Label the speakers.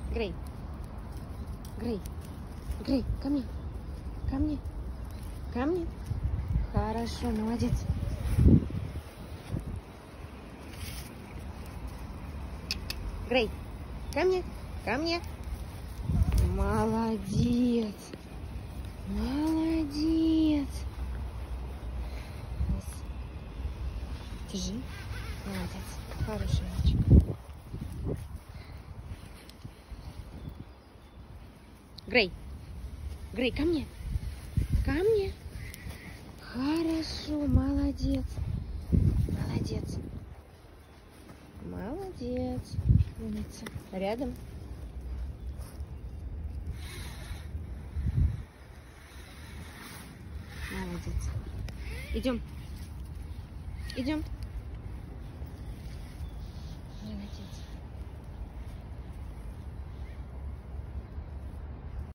Speaker 1: Грей. Грей. Грей, ко мне. Ко мне. Ко мне. Хорошо, молодец. Грей, ко мне. Ко мне. Молодец. Молодец. Держи. Молодец. Хороший мальчик. Грей. Грей, ко мне. Ко мне. Хорошо, молодец. Молодец. Молодец. Умница. Рядом. Молодец. Идем. Идем.